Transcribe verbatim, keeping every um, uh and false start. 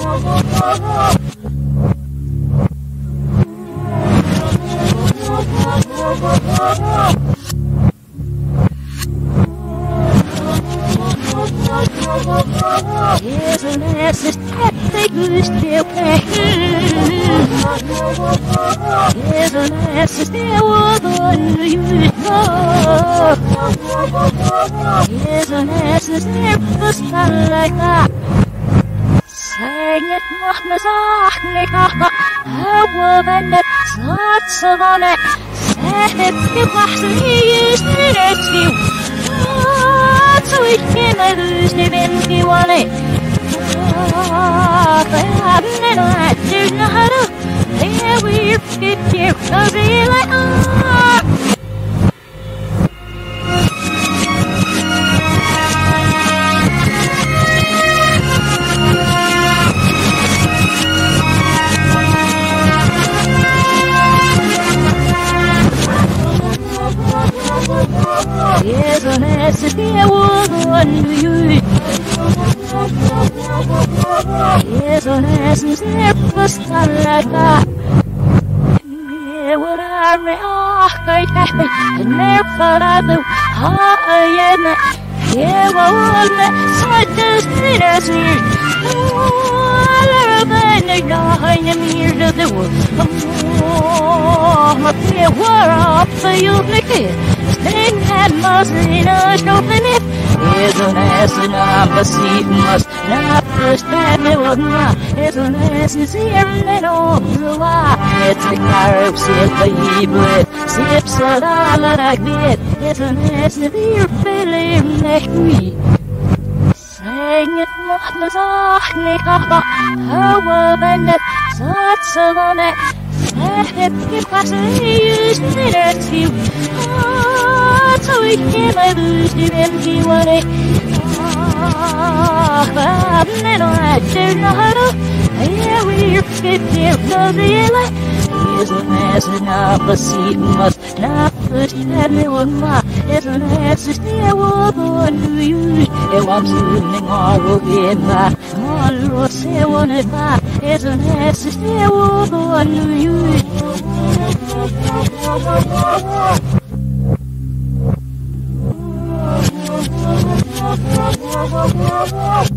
Isn't this is epic still Isn't this is still one you know Isn't this is never spell like that Sing it noch ne Sach nicht How when it starts on it Say it was used to you so ich kenne dus die wind die wanne Ah, I haven't had to know how to Yeah, we're fit here, so be like, ah Isn't this the one you Isn't this never start like that Yeah, what I react I have never had the high in it Yeah, what I just did as we All than the guy in here to the world Oh, my dear, what up for you, Nicky Then had must in a open it Isn't as an opposite must not first time it was not Isn't as is here and all the while It's a carb, sit the hybrid Sips a dollar like it Isn't as if you're feeling like me Sing it not the song nicht aber How when it starts on it Say it if I say use it to you So ich kenne dus die wind die wanne Ah, I don't know how to Yeah, we're fit here, so the like Isn't as an opposite must not first time it was not Isn't as if there was one to use It was swimming all over my All over say one at my Isn't as if there was one to use Wow, wow, wow, wow, wow, wow.